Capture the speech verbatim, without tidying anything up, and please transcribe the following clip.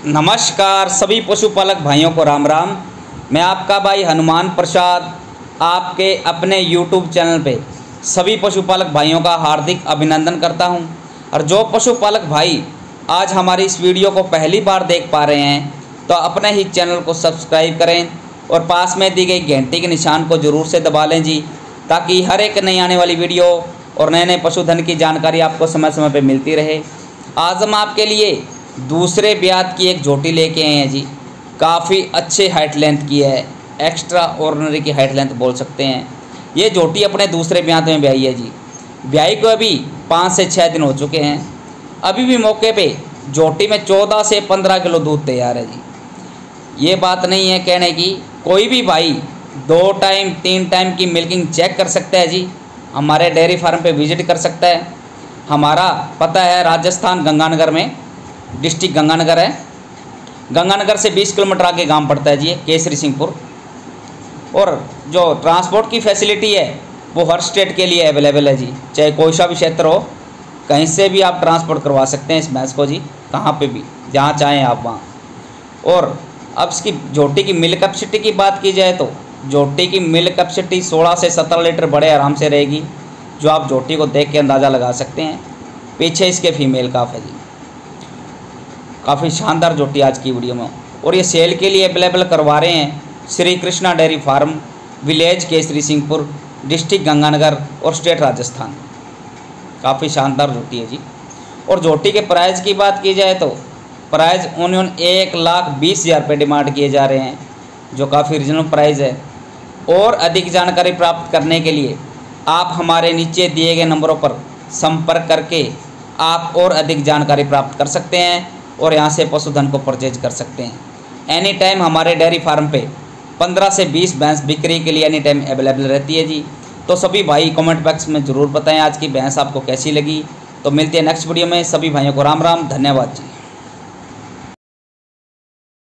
नमस्कार सभी पशुपालक भाइयों को राम राम। मैं आपका भाई हनुमान प्रसाद आपके अपने यूट्यूब चैनल पे सभी पशुपालक भाइयों का हार्दिक अभिनंदन करता हूं। और जो पशुपालक भाई आज हमारी इस वीडियो को पहली बार देख पा रहे हैं तो अपने ही चैनल को सब्सक्राइब करें और पास में दी गई घंटी के निशान को ज़रूर से दबा लें जी, ताकि हर एक नई आने वाली वीडियो और नए नए पशुधन की जानकारी आपको समय समय पर मिलती रहे। आज हम आपके लिए दूसरे ब्यात की एक झोटी लेके आए हैं जी। काफ़ी अच्छे हाइट लेंथ की है, एक्स्ट्रा ऑर्डिनरी की हाइट लेंथ बोल सकते हैं। ये झोटी अपने दूसरे ब्यात में ब्याई है जी। ब्याई को अभी पाँच से छः दिन हो चुके हैं। अभी भी मौके पे झोटी में चौदह से पंद्रह किलो दूध तैयार है जी। ये बात नहीं है कहने की, कोई भी भाई दो टाइम तीन टाइम की मिल्किंग चेक कर सकता है जी। हमारे डेयरी फार्म पे विजिट कर सकता है। हमारा पता है राजस्थान गंगानगर में, डिस्ट्रिक्ट गंगानगर है। गंगानगर से बीस किलोमीटर आगे गांव पड़ता है जी ये केसरी सिंहपुर। और जो ट्रांसपोर्ट की फैसिलिटी है वो हर स्टेट के लिए अवेलेबल है जी। चाहे कोई सा भी क्षेत्र हो, कहीं से भी आप ट्रांसपोर्ट करवा सकते हैं इस भैंस को जी, कहाँ पे भी जहाँ चाहें आप वहाँ। और अब इसकी झोटी की मिल्क कैपेसिटी की बात की जाए तो झोटी की मिल्क कैपेसिटी सोलह से सत्रह लीटर बड़े आराम से रहेगी, जो आप झोटी को देख के अंदाज़ा लगा सकते हैं। पीछे इसके फीमेल काफ है जी। काफ़ी शानदार झोटी आज की वीडियो में, और ये सेल के लिए अवेलेबल करवा रहे हैं Shri Krishna dairy farm, village Kesari Singhpur, district Ganganagar और स्टेट राजस्थान। काफ़ी शानदार झोटी है जी। और झोटी के प्राइस की बात की जाए तो प्राइस ओनियन एक लाख बीस हज़ार रुपये डिमांड किए जा रहे हैं, जो काफ़ी रीजनेबल प्राइस है। और अधिक जानकारी प्राप्त करने के लिए आप हमारे नीचे दिए गए नंबरों पर संपर्क करके आप और अधिक जानकारी प्राप्त कर सकते हैं और यहाँ से पशुधन को परचेज कर सकते हैं। एनी टाइम हमारे डेयरी फार्म पे पंद्रह से बीस भैंस बिक्री के लिए एनी टाइम अवेलेबल रहती है जी। तो सभी भाई कमेंट बॉक्स में ज़रूर बताएं आज की भैंस आपको कैसी लगी। तो मिलते हैं नेक्स्ट वीडियो में। सभी भाइयों को राम राम, धन्यवाद जी।